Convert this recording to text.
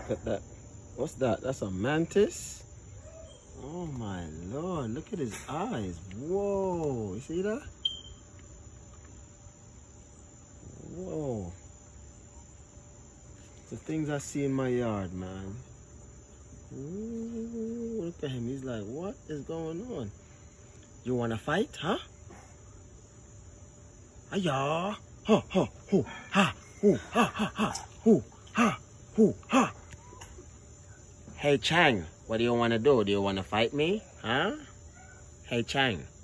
Look at that. What's that? That's a mantis? Oh my lord, look at his eyes. Whoa, you see that? Whoa. The things I see in my yard, man. Ooh, look at him. He's like, what is going on? You want to fight, huh? Hiya. Ha, ha, hoo, ha, hoo, ha, ha, ha, hoo, ha, hoo, ha. Hey, Chang, what do you want to do? Do you want to fight me, huh? Hey, Chang.